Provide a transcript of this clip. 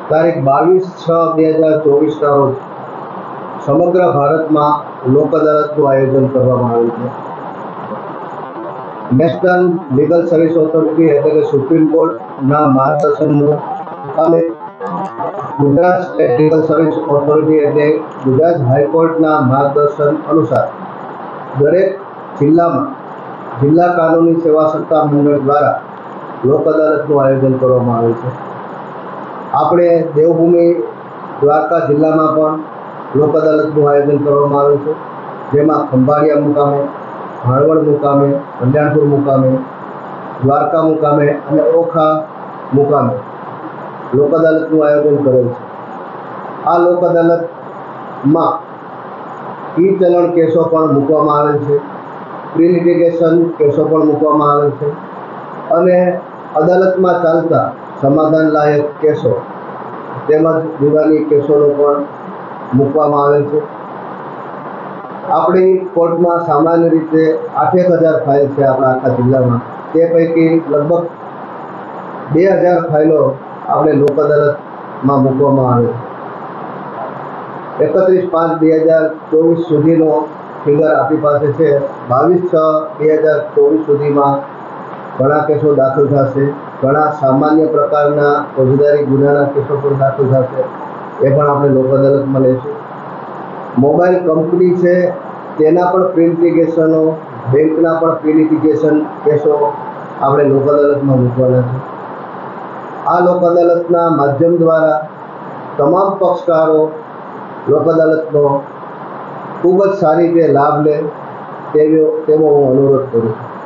તારીખ 22/6/2024 રોજ સમગ્ર ભારતમાં લોક અદાલતનું આયોજન કરવામાં આવ્યું છે। નેશનલ લીગલ સર્વિસ ઓથોરિટી એટલે કે સુપ્રીમ કોર્ટના માર્ગદર્શન મુજબ Gujarat state legal service authority એટલે ગુજરાત હાઈકોર્ટના માર્ગદર્શન અનુસાર દરેક જિલ્લામાં જિલ્લા કાનૂની સેવા સત્તા મંડળ દ્વારા લોક અદાલતનું આયોજન કરવામાં આવે છે। આપણે દેવભૂમિ દ્વારકા જિલ્લામાં પણ લોક અદાલતનું આયોજન કરવામાં આવ્યું છે, જેમાં ખંભાળિયા મુકામે, ભાણવડ મુકામે, કલ્યાણપુર મુકામે, દ્વારકા મુકામે અને ઓખા મુકામે લોક અદાલતનું આયોજન કરેલ છે। આ લોક અદાલતમાં ઈ ચલણ કેસો પણ મૂકવામાં આવેલ છે, પ્રી લિટિગેશન કેસો પણ મૂકવામાં આવેલ છે અને અદાલતમાં ચાલતા સમાધાન લાયક કેસો તેમજ દીવાની કેસોનો પણ મૂકવામાં આવેલ છે। આપણી કોર્ટમાં સામાન્ય રીતે 8,000 ફાઇલ છે આપણા આખા જિલ્લામાં, તે પૈકી લગભગ 2,000 ફાઇલો આપણે લોક અદાલતમાં મૂકવામાં આવે છે। 31/5/2024 સુધીનો ફિગર આપણી પાસે છે। 22/6/2024 સુધીમાં ઘણા કેસો દાખલ થશે, ઘણા સામાન્ય પ્રકારના ફોજદારી ગુનાના કેસો પણ દાખલ થશે, એ પણ આપણે લોક અદાલતમાં લઈશું। મોબાઈલ કંપની છે તેના પણ પ્રી લિટિગેશનો, બેંકના પણ પ્રી લિટિગેશન કેસો આપણે લોક અદાલતમાં મૂકવાના છે। આ લોક અદાલતના માધ્યમ દ્વારા તમામ પક્ષકારો લોક અદાલતનો ખૂબ જ સારી રીતે લાભ લે તેવો હું અનુરોધ કરું છું।